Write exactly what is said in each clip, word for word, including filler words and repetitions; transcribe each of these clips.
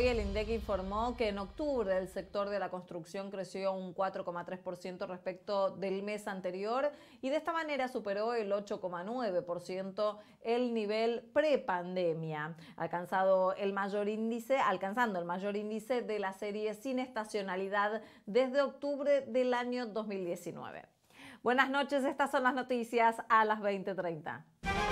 hoy el INDEC informó que en octubre el sector de la construcción creció un cuatro coma tres por ciento respecto del mes anterior y de esta manera superó el ocho coma nueve por ciento el nivel prepandemia, alcanzado el mayor índice, alcanzando el mayor índice de la serie sin estacionalidad desde octubre del año dos mil diecinueve. Buenas noches, estas son las noticias a las veinte treinta.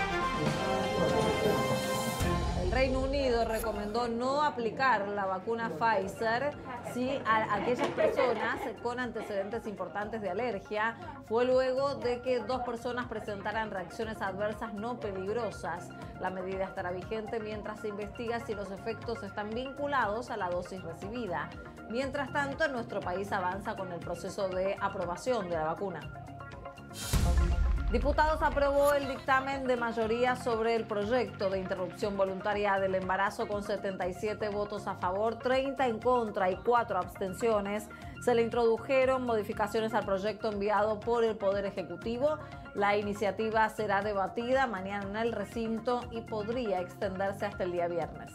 El Reino Unido recomendó no aplicar la vacuna Pfizer si a aquellas personas con antecedentes importantes de alergia. Fue luego de que dos personas presentaran reacciones adversas no peligrosas. La medida estará vigente mientras se investiga si los efectos están vinculados a la dosis recibida. Mientras tanto, en nuestro país avanza con el proceso de aprobación de la vacuna. Diputados aprobó el dictamen de mayoría sobre el proyecto de interrupción voluntaria del embarazo con setenta y siete votos a favor, treinta en contra y cuatro abstenciones. Se le introdujeron modificaciones al proyecto enviado por el Poder Ejecutivo. La iniciativa será debatida mañana en el recinto y podría extenderse hasta el día viernes.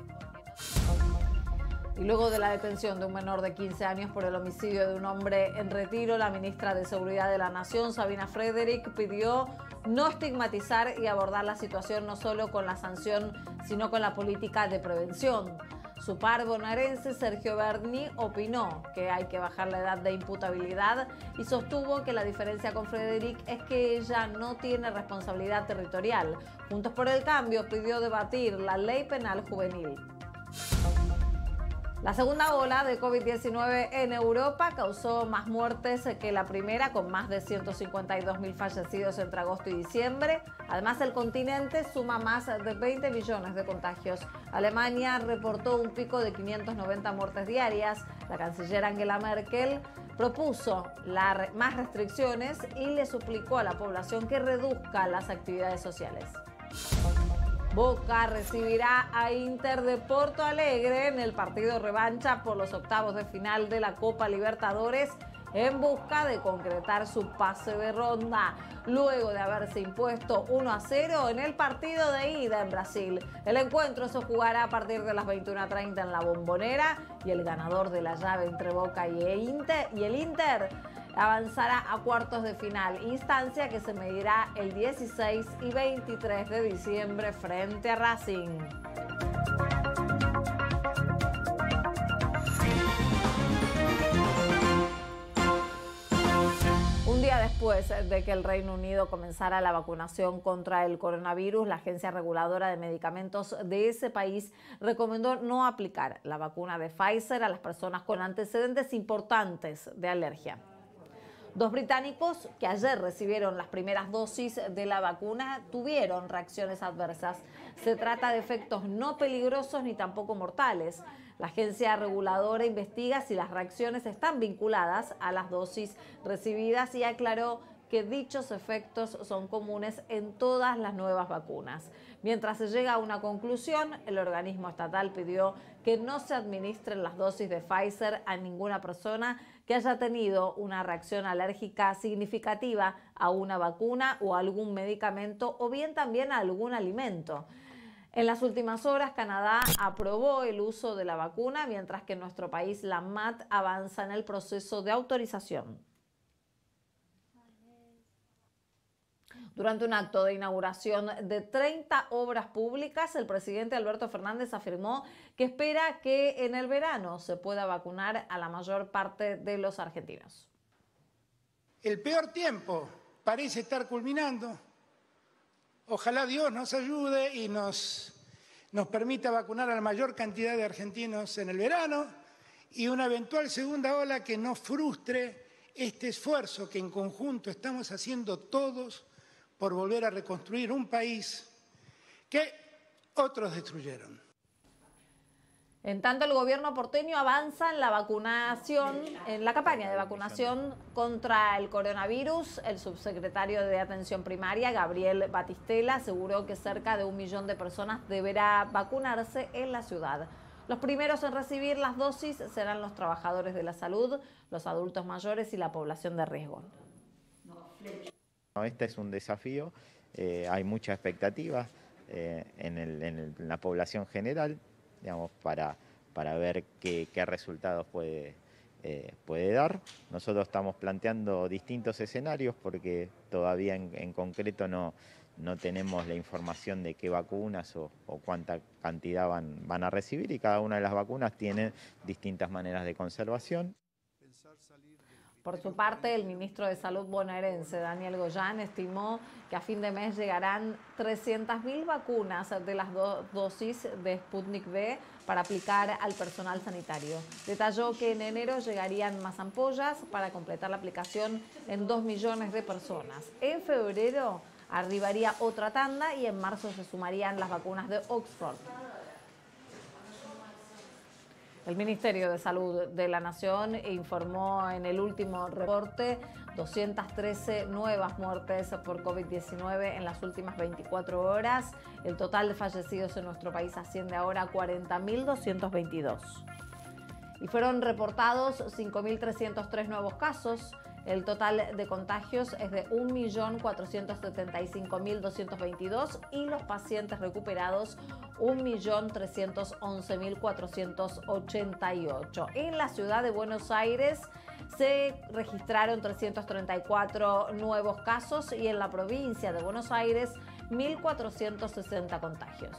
Y luego de la detención de un menor de quince años por el homicidio de un hombre en retiro, la ministra de Seguridad de la Nación, Sabina Frederick, pidió no estigmatizar y abordar la situación no solo con la sanción, sino con la política de prevención. Su par bonaerense, Sergio Berni, opinó que hay que bajar la edad de imputabilidad y sostuvo que la diferencia con Frederick es que ella no tiene responsabilidad territorial. Juntos por el Cambio pidió debatir la ley penal juvenil. La segunda ola de COVID diecinueve en Europa causó más muertes que la primera, con más de ciento cincuenta y dos mil fallecidos entre agosto y diciembre. Además, el continente suma más de veinte millones de contagios. Alemania reportó un pico de quinientas noventa muertes diarias. La canciller Angela Merkel propuso la, más restricciones y le suplicó a la población que reduzca las actividades sociales. Boca recibirá a Inter de Porto Alegre en el partido revancha por los octavos de final de la Copa Libertadores en busca de concretar su pase de ronda, luego de haberse impuesto uno a cero en el partido de ida en Brasil. El encuentro se jugará a partir de las veintiuna treinta en la Bombonera y el ganador de la llave entre Boca y el Inter, y el Inter avanzará a cuartos de final, instancia que se medirá el dieciséis y veintitrés de diciembre frente a Racing. Un día después de que el Reino Unido comenzara la vacunación contra el coronavirus, la Agencia Reguladora de Medicamentos de ese país recomendó no aplicar la vacuna de Pfizer a las personas con antecedentes importantes de alergia. Dos británicos que ayer recibieron las primeras dosis de la vacuna tuvieron reacciones adversas. Se trata de efectos no peligrosos ni tampoco mortales. La agencia reguladora investiga si las reacciones están vinculadas a las dosis recibidas y aclaró que dichos efectos son comunes en todas las nuevas vacunas. Mientras se llega a una conclusión, el organismo estatal pidió que no se administren las dosis de Pfizer a ninguna persona que haya tenido una reacción alérgica significativa a una vacuna o a algún medicamento o bien también a algún alimento. En las últimas horas, Canadá aprobó el uso de la vacuna, mientras que en nuestro país la M A T avanza en el proceso de autorización. Durante un acto de inauguración de treinta obras públicas, el presidente Alberto Fernández afirmó que espera que en el verano se pueda vacunar a la mayor parte de los argentinos. El peor tiempo parece estar culminando. Ojalá Dios nos ayude y nos, nos permita vacunar a la mayor cantidad de argentinos en el verano y una eventual segunda ola que no frustre este esfuerzo que en conjunto estamos haciendo todos por volver a reconstruir un país que otros destruyeron. En tanto, el gobierno porteño avanza en la vacunación, en la campaña de vacunación contra el coronavirus. El subsecretario de Atención Primaria, Gabriel Batistela, aseguró que cerca de un millón de personas deberá vacunarse en la ciudad. Los primeros en recibir las dosis serán los trabajadores de la salud, los adultos mayores y la población de riesgo. Este es un desafío, eh, hay mucha expectativa eh, en, el, en, el, en la población general, digamos, para, para ver qué, qué resultados puede, eh, puede dar. Nosotros estamos planteando distintos escenarios porque todavía en, en concreto no, no tenemos la información de qué vacunas o, o cuánta cantidad van, van a recibir, y cada una de las vacunas tiene distintas maneras de conservación. Por su parte, el ministro de Salud bonaerense, Daniel Goyan, estimó que a fin de mes llegarán trescientas mil vacunas de las do dosis de Sputnik V para aplicar al personal sanitario. Detalló que en enero llegarían más ampollas para completar la aplicación en dos millones de personas. En febrero arribaría otra tanda y en marzo se sumarían las vacunas de Oxford. El Ministerio de Salud de la Nación informó en el último reporte doscientas trece nuevas muertes por COVID diecinueve en las últimas veinticuatro horas. El total de fallecidos en nuestro país asciende ahora a cuarenta mil doscientos veintidós. Y fueron reportados cinco mil trescientos tres nuevos casos. El total de contagios es de un millón cuatrocientos setenta y cinco mil doscientos veintidós y los pacientes recuperados un millón trescientos once mil cuatrocientos ochenta y ocho. En la ciudad de Buenos Aires se registraron trescientos treinta y cuatro nuevos casos y en la provincia de Buenos Aires mil cuatrocientos sesenta contagios.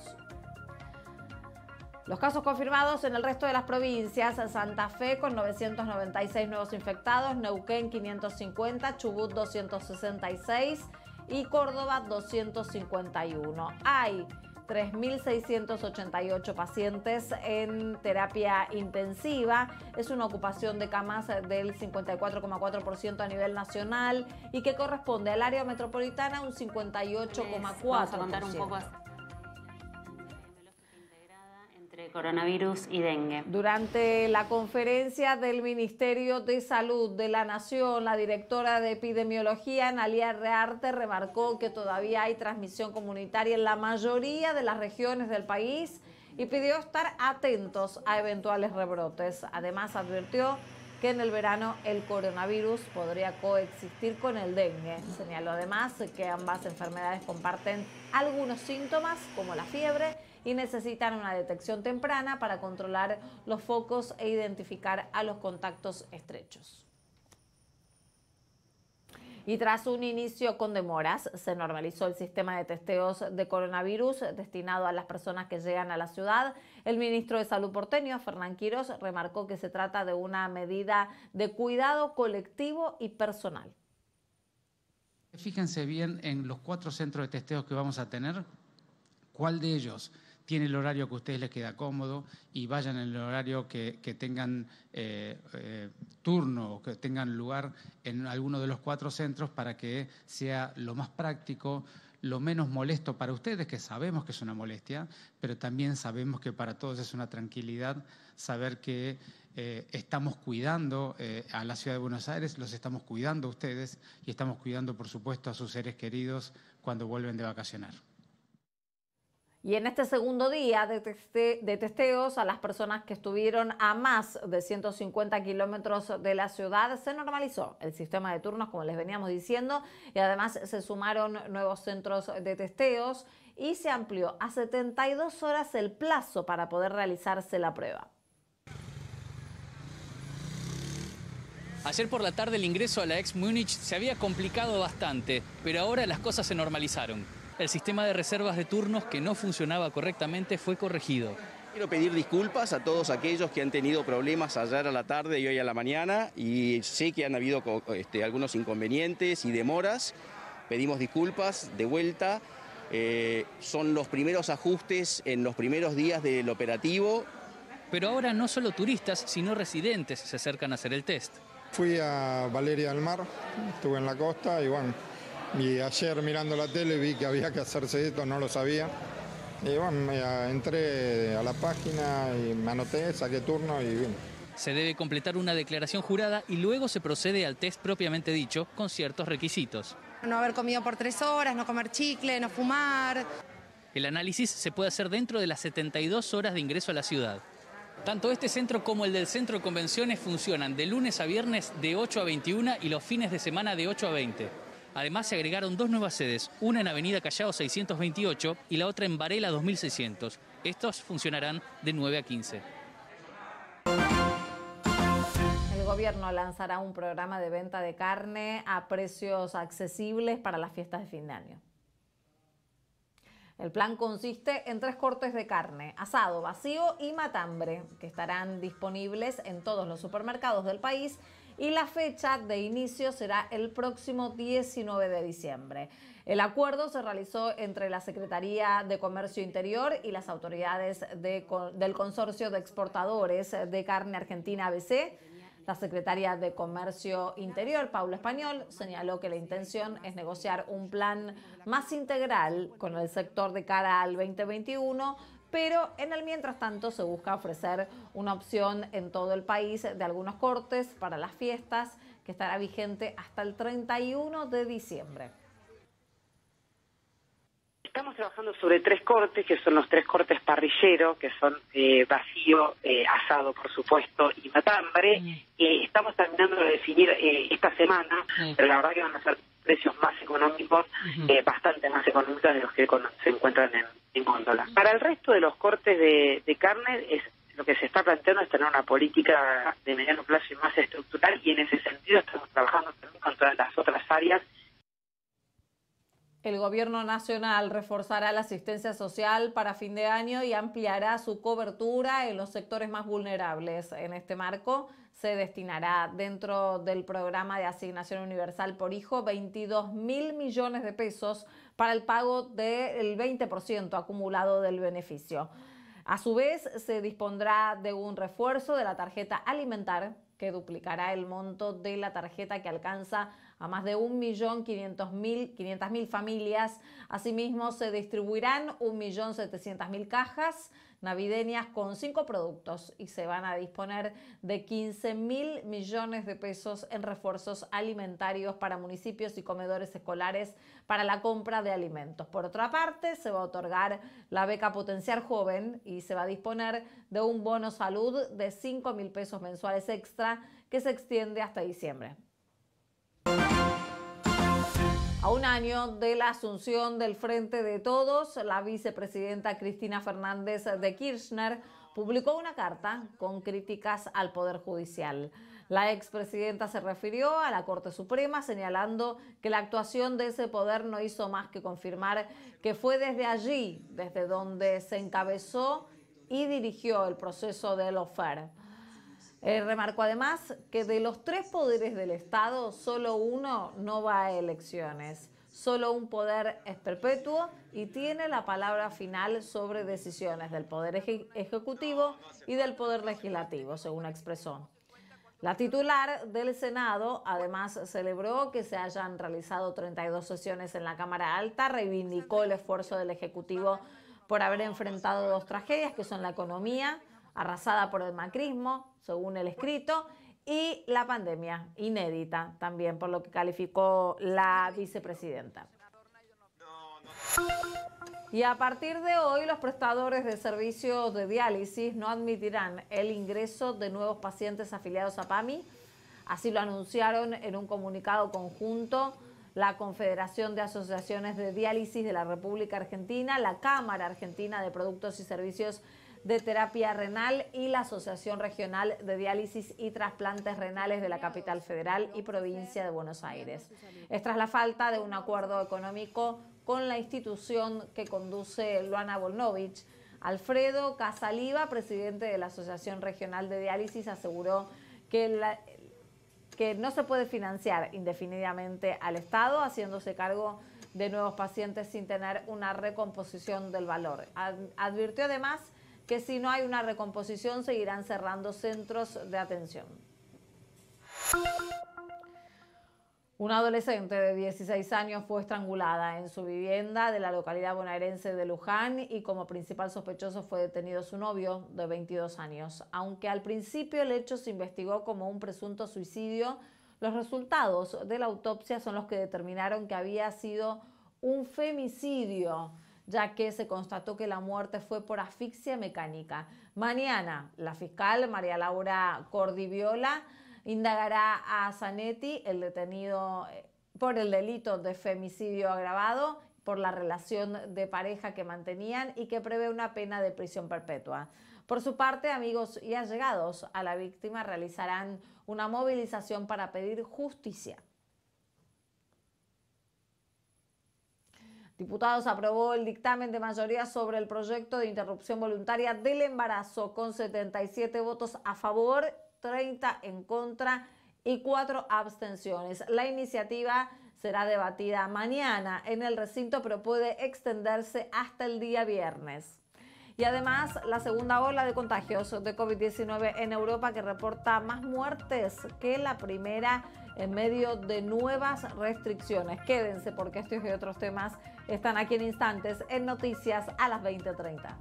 Los casos confirmados en el resto de las provincias: Santa Fe con novecientos noventa y seis nuevos infectados, Neuquén quinientos cincuenta, Chubut doscientos sesenta y seis y Córdoba doscientos cincuenta y uno. Hay tres mil seiscientos ochenta y ocho pacientes en terapia intensiva. Es una ocupación de camas del cincuenta y cuatro coma cuatro por ciento a nivel nacional y que corresponde al área metropolitana un cincuenta y ocho coma cuatro por ciento. Coronavirus y dengue. Durante la conferencia del Ministerio de Salud de la Nación, la directora de Epidemiología, Analía Rearte, remarcó que todavía hay transmisión comunitaria en la mayoría de las regiones del país y pidió estar atentos a eventuales rebrotes. Además, advirtió que en el verano el coronavirus podría coexistir con el dengue. Señaló además que ambas enfermedades comparten algunos síntomas, como la fiebre, y necesitan una detección temprana para controlar los focos e identificar a los contactos estrechos. Y tras un inicio con demoras, se normalizó el sistema de testeos de coronavirus destinado a las personas que llegan a la ciudad. El ministro de Salud porteño, Fernán Quirós, remarcó que se trata de una medida de cuidado colectivo y personal. Fíjense bien en los cuatro centros de testeos que vamos a tener, cuál de ellos tiene el horario que a ustedes les queda cómodo y vayan en el horario que, que tengan eh, eh, turno o que tengan lugar en alguno de los cuatro centros para que sea lo más práctico, lo menos molesto para ustedes, que sabemos que es una molestia, pero también sabemos que para todos es una tranquilidad saber que eh, estamos cuidando eh, a la ciudad de Buenos Aires, los estamos cuidando a ustedes y estamos cuidando, por supuesto, a sus seres queridos cuando vuelven de vacacionar. Y en este segundo día de, teste de testeos a las personas que estuvieron a más de ciento cincuenta kilómetros de la ciudad, se normalizó el sistema de turnos, como les veníamos diciendo, y además se sumaron nuevos centros de testeos y se amplió a setenta y dos horas el plazo para poder realizarse la prueba. Ayer por la tarde el ingreso a la ex Múnich se había complicado bastante, pero ahora las cosas se normalizaron. El sistema de reservas de turnos que no funcionaba correctamente fue corregido. Quiero pedir disculpas a todos aquellos que han tenido problemas ayer a la tarde y hoy a la mañana, y sé que han habido este, algunos inconvenientes y demoras. Pedimos disculpas de vuelta. Eh, son los primeros ajustes en los primeros días del operativo. Pero ahora no solo turistas, sino residentes se acercan a hacer el test. Fui a Valeria del Mar, estuve en la costa y bueno, y ayer mirando la tele vi que había que hacerse esto, no lo sabía. Y bueno, me entré a la página y me anoté, saqué turno y vine. Se debe completar una declaración jurada y luego se procede al test propiamente dicho, con ciertos requisitos. No haber comido por tres horas, no comer chicle, no fumar. El análisis se puede hacer dentro de las setenta y dos horas de ingreso a la ciudad. Tanto este centro como el del centro de convenciones funcionan de lunes a viernes de ocho a veintiuna y los fines de semana de ocho a veinte. Además se agregaron dos nuevas sedes, una en Avenida Callao seiscientos veintiocho y la otra en Varela dos mil seiscientos. Estos funcionarán de nueve a quince. gobierno lanzará un programa de venta de carne a precios accesibles para las fiestas de fin de año. El plan consiste en tres cortes de carne, asado, vacío y matambre, que estarán disponibles en todos los supermercados del país, y la fecha de inicio será el próximo diecinueve de diciembre. El acuerdo se realizó entre la Secretaría de Comercio Interior y las autoridades de, del Consorcio de Exportadores de Carne Argentina A B C. La secretaria de Comercio Interior, Paula Español, señaló que la intención es negociar un plan más integral con el sector de cara al veinte veintiuno, pero en el mientras tanto se busca ofrecer una opción en todo el país de algunos cortes para las fiestas que estará vigente hasta el treinta y uno de diciembre. Estamos trabajando sobre tres cortes, que son los tres cortes parrillero, que son eh, vacío, eh, asado, por supuesto, y matambre. Mm. Eh, estamos terminando de definir eh, esta semana, mm. pero la verdad que van a ser precios más económicos, mm. eh, bastante más económicos de los que con, se encuentran en, en góndola. Para el resto de los cortes de, de carne, es lo que se está planteando es tener una política de mediano plazo y más estructural, y en ese sentido estamos trabajando también con todas las otras áreas. El Gobierno Nacional reforzará la asistencia social para fin de año y ampliará su cobertura en los sectores más vulnerables. En este marco se destinará dentro del programa de asignación universal por hijo veintidós mil millones de pesos para el pago del veinte por ciento acumulado del beneficio. A su vez, se dispondrá de un refuerzo de la tarjeta alimentar que duplicará el monto de la tarjeta, que alcanza a más de un millón quinientas mil familias. Asimismo, se distribuirán un millón setecientas mil cajas navideñas con cinco productos y se van a disponer de quince mil millones de pesos en refuerzos alimentarios para municipios y comedores escolares para la compra de alimentos. Por otra parte, se va a otorgar la beca Potenciar Joven y se va a disponer de un bono salud de cinco mil pesos mensuales extra que se extiende hasta diciembre. A un año de la asunción del Frente de Todos, la vicepresidenta Cristina Fernández de Kirchner publicó una carta con críticas al Poder Judicial. La expresidenta se refirió a la Corte Suprema, señalando que la actuación de ese poder no hizo más que confirmar que fue desde allí, desde donde se encabezó y dirigió el proceso de lawfare. Eh, remarcó además que de los tres poderes del Estado, solo uno no va a elecciones. Solo un poder es perpetuo y tiene la palabra final sobre decisiones del Poder Eje- Ejecutivo y del Poder Legislativo, según expresó. La titular del Senado además celebró que se hayan realizado treinta y dos sesiones en la Cámara Alta, reivindicó el esfuerzo del Ejecutivo por haber enfrentado dos tragedias, que son la economía, arrasada por el macrismo, según el escrito, y la pandemia, inédita también, por lo que calificó la vicepresidenta. Y a partir de hoy, los prestadores de servicios de diálisis no admitirán el ingreso de nuevos pacientes afiliados a PAMI. Así lo anunciaron en un comunicado conjunto la Confederación de Asociaciones de Diálisis de la República Argentina, la Cámara Argentina de Productos y Servicios de Terapia Renal y la Asociación Regional de Diálisis y Trasplantes Renales de la Capital Federal y Provincia de Buenos Aires. Es tras la falta de un acuerdo económico con la institución que conduce Luana Volnovich. Alfredo Casaliva, presidente de la Asociación Regional de Diálisis, aseguró que, la, que no se puede financiar indefinidamente al Estado, haciéndose cargo de nuevos pacientes sin tener una recomposición del valor. Advirtió además que si no hay una recomposición seguirán cerrando centros de atención. Una adolescente de dieciséis años fue estrangulada en su vivienda de la localidad bonaerense de Luján y como principal sospechoso fue detenido su novio de veintidós años. Aunque al principio el hecho se investigó como un presunto suicidio, los resultados de la autopsia son los que determinaron que había sido un femicidio, ya que se constató que la muerte fue por asfixia mecánica. Mañana, la fiscal María Laura Cordiviola indagará a Zanetti, el detenido por el delito de femicidio agravado, por la relación de pareja que mantenían y que prevé una pena de prisión perpetua. Por su parte, amigos y allegados a la víctima realizarán una movilización para pedir justicia. Diputados aprobó el dictamen de mayoría sobre el proyecto de interrupción voluntaria del embarazo con setenta y siete votos a favor, treinta en contra y cuatro abstenciones. La iniciativa será debatida mañana en el recinto, pero puede extenderse hasta el día viernes. Y además, la segunda ola de contagios de COVID diecinueve en Europa, que reporta más muertes que la primera en medio de nuevas restricciones. Quédense porque estos y otros temas están aquí en instantes en Noticias a las veinte treinta.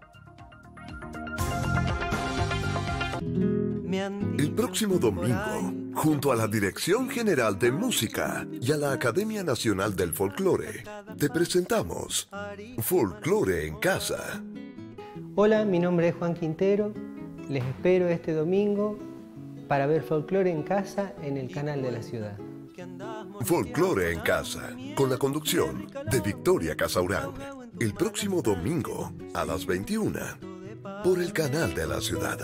El próximo domingo, junto a la Dirección General de Música y a la Academia Nacional del Folclore, te presentamos Folclore en Casa. Hola, mi nombre es Juan Quintero. Les espero este domingo para ver Folclore en Casa en el canal de la ciudad. Folclore en Casa, con la conducción de Victoria Casaurán. El próximo domingo a las veintiuna, por el canal de la ciudad.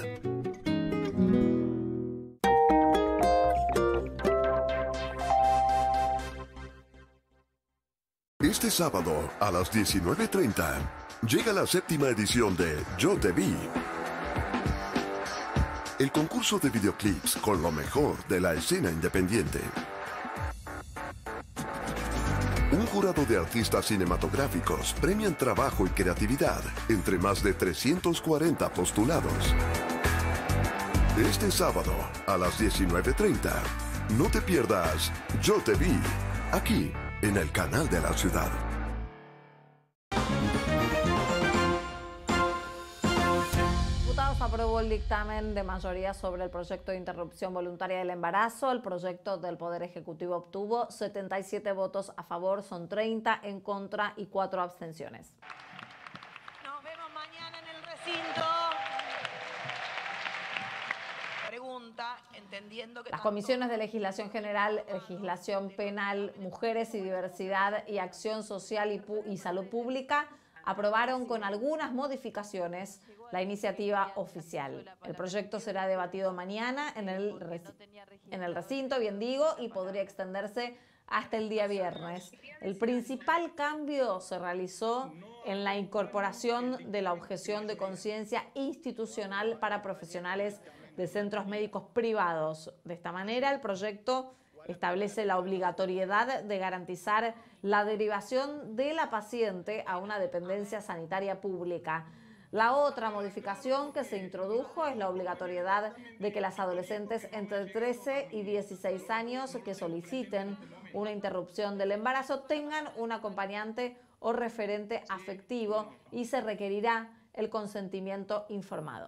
Este sábado a las diecinueve treinta llega la séptima edición de Yo Te Vi, el concurso de videoclips con lo mejor de la escena independiente. Un jurado de artistas cinematográficos premian trabajo y creatividad entre más de trescientos cuarenta postulados. Este sábado a las diecinueve treinta, no te pierdas Yo Te Vi, aquí en el canal de la ciudad. Diputados aprobó el dictamen de mayoría sobre el proyecto de interrupción voluntaria del embarazo. El proyecto del Poder Ejecutivo obtuvo setenta y siete votos a favor, son treinta en contra y cuatro abstenciones. Nos vemos mañana en el recinto. Pregunta, entendiendo que Las comisiones de Legislación General, Legislación Penal, Mujeres y Diversidad y Acción Social y, y Salud Pública aprobaron con algunas modificaciones la iniciativa oficial. El proyecto será debatido mañana en el, en el recinto, bien digo, y podría extenderse hasta el día viernes. El principal cambio se realizó en la incorporación de la objeción de conciencia institucional para profesionales de centros médicos privados. De esta manera, el proyecto establece la obligatoriedad de garantizar la derivación de la paciente a una dependencia sanitaria pública. La otra modificación que se introdujo es la obligatoriedad de que las adolescentes entre trece y dieciséis años que soliciten una interrupción del embarazo tengan un acompañante o referente afectivo y se requerirá el consentimiento informado.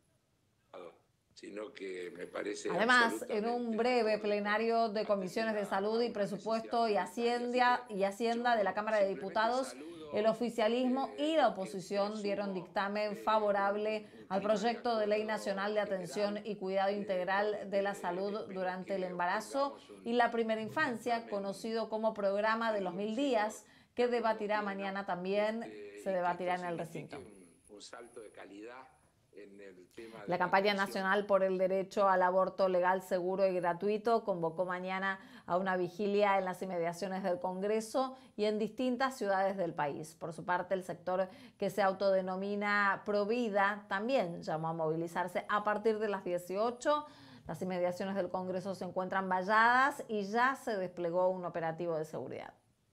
Sino que me parece Además, en un breve plenario de Comisiones de Salud y Presupuesto y Hacienda, y Hacienda de la Cámara de Diputados, el oficialismo y la oposición dieron dictamen favorable al proyecto de Ley Nacional de Atención y Cuidado Integral de la Salud durante el embarazo y la primera infancia, conocido como Programa de los Mil Días, que debatirá mañana también, se debatirá en el recinto. un salto de calidad. La campaña nacional por el derecho al aborto legal, seguro y gratuito convocó mañana a una vigilia en las inmediaciones del Congreso y en distintas ciudades del país. Por su parte, el sector que se autodenomina Provida también llamó a movilizarse a partir de las dieciocho. Las inmediaciones del Congreso se encuentran valladas y ya se desplegó un operativo de seguridad.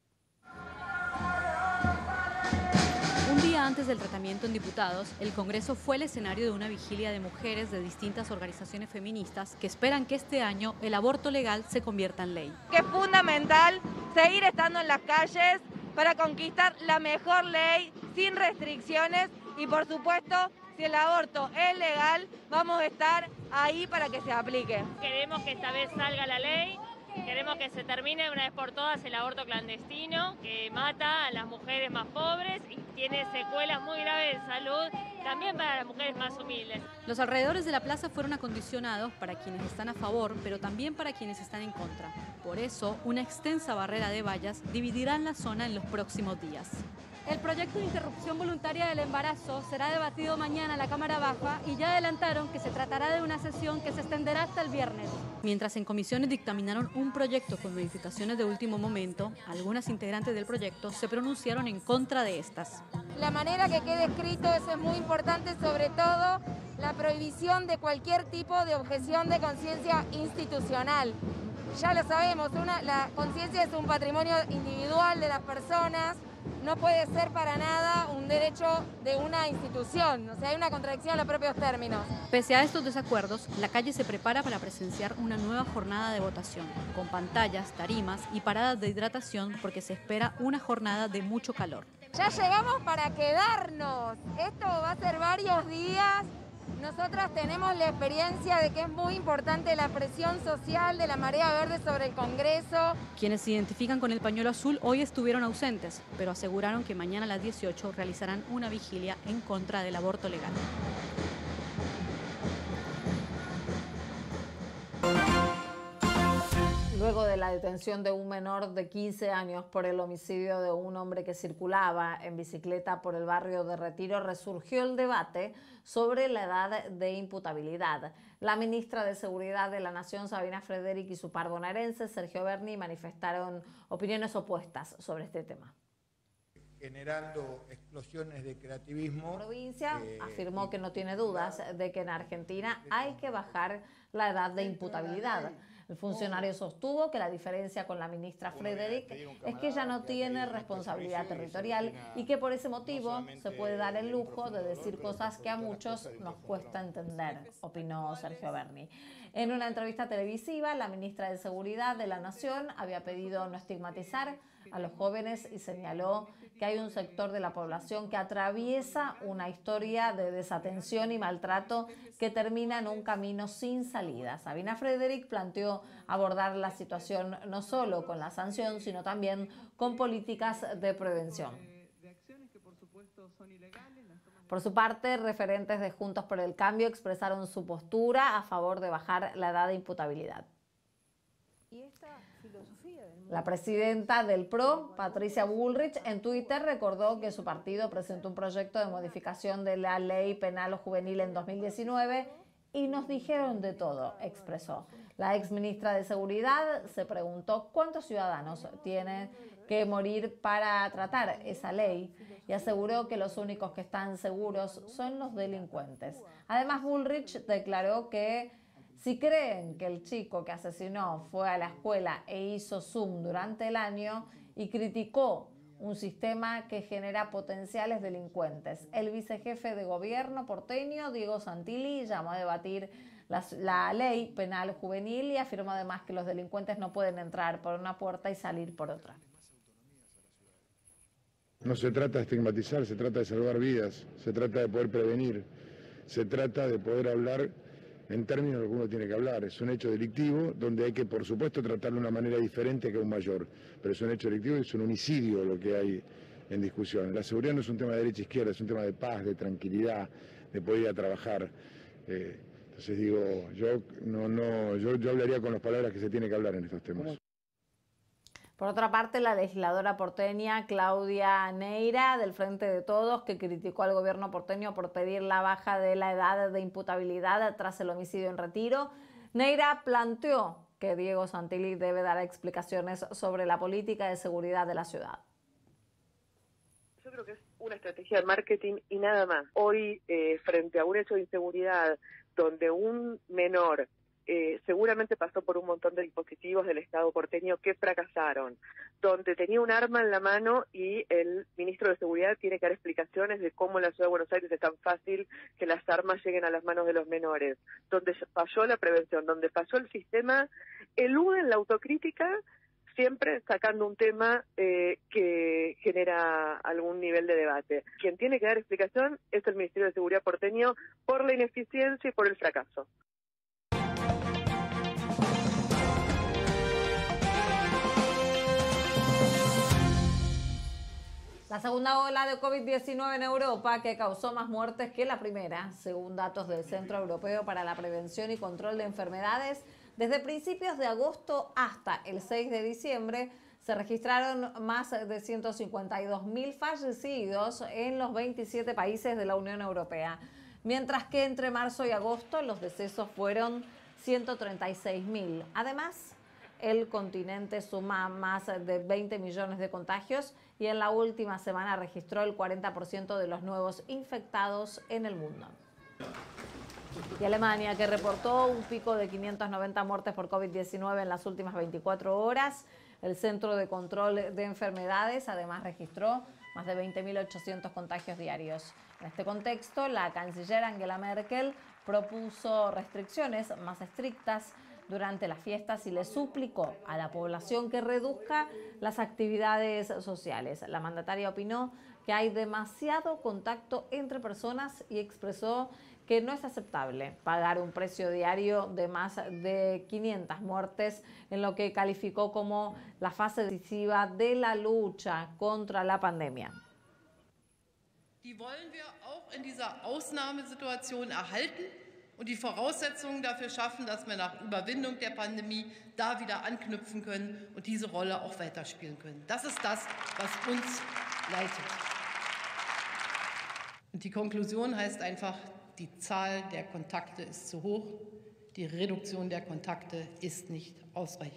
Un día antes del tratamiento en diputados, el Congreso fue el escenario de una vigilia de mujeres de distintas organizaciones feministas que esperan que este año el aborto legal se convierta en ley. Que es fundamental seguir estando en las calles para conquistar la mejor ley sin restricciones y, por supuesto, si el aborto es legal, vamos a estar ahí para que se aplique. Queremos que esta vez salga la ley. Queremos que se termine de una vez por todas el aborto clandestino, que mata a las mujeres más pobres y tiene secuelas muy graves de salud también para las mujeres más humildes. Los alrededores de la plaza fueron acondicionados para quienes están a favor, pero también para quienes están en contra. Por eso, una extensa barrera de vallas dividirá la zona en los próximos días. El proyecto de interrupción voluntaria del embarazo será debatido mañana en la Cámara Baja y ya adelantaron que se tratará de una sesión que se extenderá hasta el viernes. Mientras en comisiones dictaminaron un proyecto con modificaciones de último momento, algunas integrantes del proyecto se pronunciaron en contra de estas. La manera que quede escrito, eso es muy importante, sobre todo la prohibición de cualquier tipo de objeción de conciencia institucional. Ya lo sabemos, una, la conciencia es un patrimonio individual de las personas. No puede ser para nada un derecho de una institución, o sea, hay una contradicción en los propios términos. Pese a estos desacuerdos, la calle se prepara para presenciar una nueva jornada de votación, con pantallas, tarimas y paradas de hidratación porque se espera una jornada de mucho calor. Ya llegamos para quedarnos, esto va a ser varios días. Nosotras tenemos la experiencia de que es muy importante la presión social de la marea verde sobre el Congreso. Quienes se identifican con el pañuelo azul hoy estuvieron ausentes, pero aseguraron que mañana a las dieciocho realizarán una vigilia en contra del aborto legal. Luego de la detención de un menor de quince años por el homicidio de un hombre que circulaba en bicicleta por el barrio de Retiro, resurgió el debate sobre la edad de imputabilidad. La ministra de Seguridad de la Nación, Sabina Frederick, y su par bonaerense, Sergio Berni, manifestaron opiniones opuestas sobre este tema. Generando explosiones de creativismo. La provincia eh, afirmó que no tiene dudas de que en Argentina hay que bajar la edad de imputabilidad. El funcionario sostuvo que la diferencia con la ministra Frederick es que ella no tiene responsabilidad territorial y que por ese motivo se puede dar el lujo de decir cosas que a muchos nos cuesta entender, opinó Sergio Berni. En una entrevista televisiva, la ministra de Seguridad de la Nación había pedido no estigmatizar a los jóvenes y señaló que hay un sector de la población que atraviesa una historia de desatención y maltrato que termina en un camino sin salida. Sabina Frederick planteó abordar la situación no solo con la sanción, sino también con políticas de prevención. Por su parte, referentes de Juntos por el Cambio expresaron su postura a favor de bajar la edad de imputabilidad. La presidenta del P R O, Patricia Bullrich, en Twitter recordó que su partido presentó un proyecto de modificación de la ley penal juvenil en dos mil diecinueve y nos dijeron de todo, expresó. La exministra de Seguridad se preguntó cuántos ciudadanos tienen que morir para tratar esa ley y aseguró que los únicos que están seguros son los delincuentes. Además, Bullrich declaró que si creen que el chico que asesinó fue a la escuela e hizo Zoom durante el año y criticó un sistema que genera potenciales delincuentes. El vicejefe de gobierno porteño, Diego Santilli, llamó a debatir la, la ley penal juvenil y afirmó además que los delincuentes no pueden entrar por una puerta y salir por otra. No se trata de estigmatizar, se trata de salvar vidas, se trata de poder prevenir, se trata de poder hablar en términos de lo que uno tiene que hablar. Es un hecho delictivo donde hay que, por supuesto, tratarlo de una manera diferente que un mayor, pero es un hecho delictivo y es un homicidio lo que hay en discusión. La seguridad no es un tema de derecha e izquierda, es un tema de paz, de tranquilidad, de poder ir a trabajar. Eh, entonces digo, yo no, no, yo, yo hablaría con las palabras que se tiene que hablar en estos temas. Por otra parte, la legisladora porteña Claudia Neira, del Frente de Todos, que criticó al gobierno porteño por pedir la baja de la edad de imputabilidad tras el homicidio en Retiro, Neira planteó que Diego Santilli debe dar explicaciones sobre la política de seguridad de la ciudad. Yo creo que es una estrategia de marketing y nada más. Hoy, eh, frente a un hecho de inseguridad donde un menor Eh, seguramente pasó por un montón de dispositivos del Estado porteño que fracasaron, donde tenía un arma en la mano y el ministro de Seguridad tiene que dar explicaciones de cómo en la Ciudad de Buenos Aires es tan fácil que las armas lleguen a las manos de los menores, donde falló la prevención, donde falló el sistema, eluden la autocrítica, siempre sacando un tema eh, que genera algún nivel de debate. Quien tiene que dar explicación es el Ministerio de Seguridad porteño por la ineficiencia y por el fracaso. La segunda ola de COVID diecinueve en Europa, que causó más muertes que la primera, según datos del Centro Europeo para la Prevención y Control de Enfermedades, desde principios de agosto hasta el seis de diciembre, se registraron más de ciento cincuenta y dos mil fallecidos en los veintisiete países de la Unión Europea, mientras que entre marzo y agosto los decesos fueron ciento treinta y seis mil. Además, el continente suma más de veinte millones de contagios y en la última semana registró el cuarenta por ciento de los nuevos infectados en el mundo. Y Alemania, que reportó un pico de quinientas noventa muertes por COVID diecinueve en las últimas veinticuatro horas. El Centro de Control de Enfermedades además registró más de veinte mil ochocientos contagios diarios. En este contexto, la canciller Angela Merkel propuso restricciones más estrictas durante las fiestas y le suplicó a la población que reduzca las actividades sociales. La mandataria opinó que hay demasiado contacto entre personas y expresó que no es aceptable pagar un precio diario de más de quinientas muertes en lo que calificó como la fase decisiva de la lucha contra la pandemia. Die wollen wir auch in dieser Ausnahmesituation erhalten und die Voraussetzungen dafür schaffen, dass wir nach Überwindung der Pandemie da wieder anknüpfen können und diese Rolle auch weiterspielen können. Das ist das, was uns leitet. Und die Konklusion heißt einfach, die Zahl der Kontakte ist zu hoch, die Reduktion der Kontakte ist nicht ausreichend.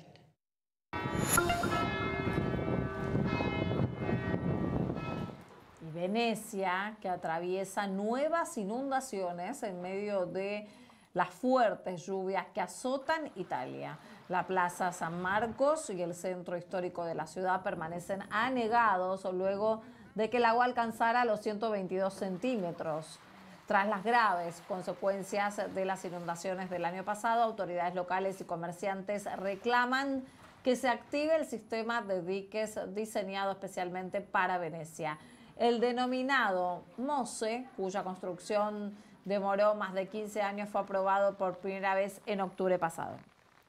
Y Venecia, que atraviesa nuevas inundaciones en medio de las fuertes lluvias que azotan Italia. La Plaza San Marcos y el centro histórico de la ciudad permanecen anegados luego de que el agua alcanzara los ciento veintidós centímetros. Tras las graves consecuencias de las inundaciones del año pasado, autoridades locales y comerciantes reclaman que se active el sistema de diques diseñado especialmente para Venecia. El denominado MOSE, cuya construcción demoró más de quince años, fue aprobado por primera vez en octubre pasado.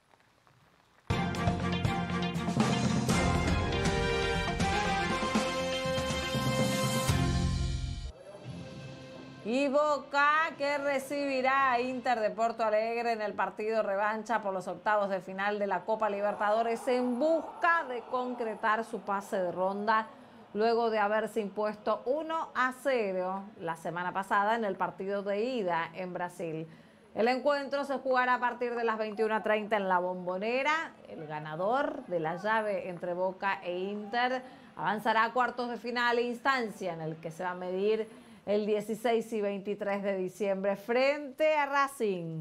Y Boca, que recibirá a Inter de Porto Alegre en el partido revancha por los octavos de final de la Copa Libertadores en busca de concretar su pase de ronda luego de haberse impuesto uno a cero la semana pasada en el partido de ida en Brasil. El encuentro se jugará a partir de las veintiuna treinta en la Bombonera. El ganador de la llave entre Boca e Inter avanzará a cuartos de final e instancia en el que se va a medir el dieciséis y veintitrés de diciembre frente a Racing.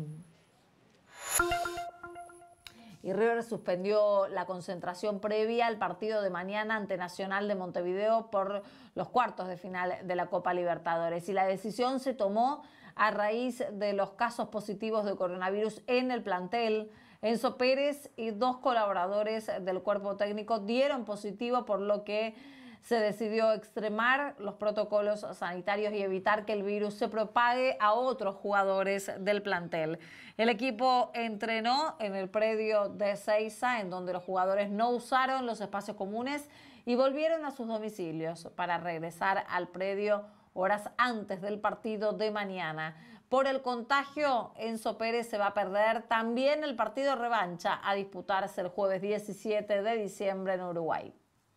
Y River suspendió la concentración previa al partido de mañana ante Nacional de Montevideo por los cuartos de final de la Copa Libertadores. Y la decisión se tomó a raíz de los casos positivos de coronavirus en el plantel. Enzo Pérez y dos colaboradores del cuerpo técnico dieron positivo, por lo que se decidió extremar los protocolos sanitarios y evitar que el virus se propague a otros jugadores del plantel. El equipo entrenó en el predio de Ezeiza, en donde los jugadores no usaron los espacios comunes y volvieron a sus domicilios para regresar al predio horas antes del partido de mañana. Por el contagio, Enzo Pérez se va a perder también el partido revancha a disputarse el jueves diecisiete de diciembre en Uruguay.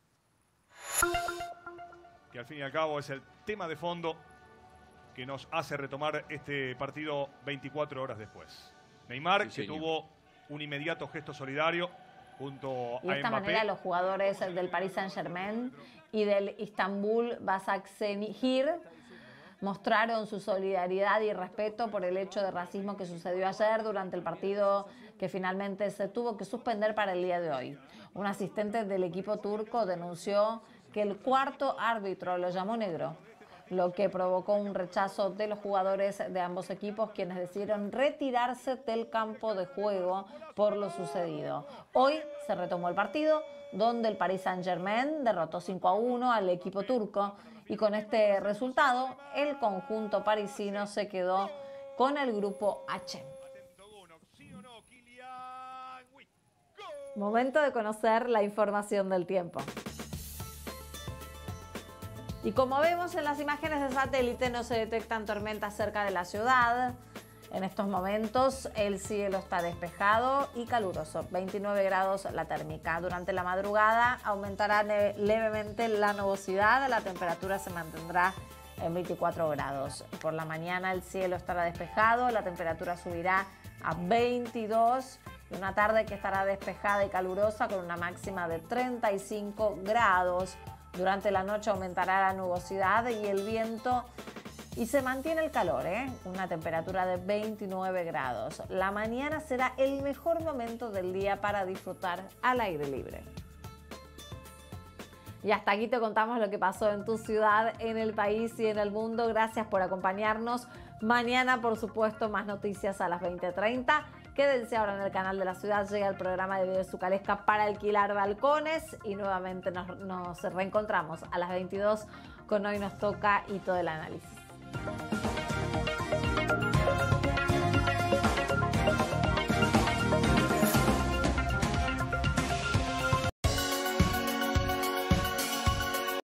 Que al fin y al cabo es el tema de fondo que nos hace retomar este partido veinticuatro horas después. Neymar, sí, que tuvo un inmediato gesto solidario junto a Y de esta Mbappé. manera los jugadores del Paris Saint-Germain y del Istanbul Başakşehir mostraron su solidaridad y respeto por el hecho de racismo que sucedió ayer durante el partido que finalmente se tuvo que suspender para el día de hoy. Un asistente del equipo turco denunció que el cuarto árbitro lo llamó negro, lo que provocó un rechazo de los jugadores de ambos equipos, quienes decidieron retirarse del campo de juego por lo sucedido. Hoy se retomó el partido, donde el Paris Saint-Germain derrotó cinco a uno al equipo turco, y con este resultado el conjunto parisino se quedó con el grupo H. Momento de conocer la información del tiempo. Y como vemos en las imágenes de satélite, no se detectan tormentas cerca de la ciudad. En estos momentos el cielo está despejado y caluroso, veintinueve grados la térmica. Durante la madrugada aumentará levemente la nubosidad, la temperatura se mantendrá en veinticuatro grados. Por la mañana el cielo estará despejado, la temperatura subirá a veintidós. Y una tarde que estará despejada y calurosa con una máxima de treinta y cinco grados. Durante la noche aumentará la nubosidad y el viento y se mantiene el calor, ¿eh? Una temperatura de veintinueve grados. La mañana será el mejor momento del día para disfrutar al aire libre. Y hasta aquí te contamos lo que pasó en tu ciudad, en el país y en el mundo. Gracias por acompañarnos. Mañana, por supuesto, más noticias a las veinte treinta. Quédense ahora en el canal de la ciudad. Llega el programa de Video Zucalesca para alquilar balcones. Y nuevamente nos, nos reencontramos a las veintidós con Hoy Nos Toca y todo el análisis.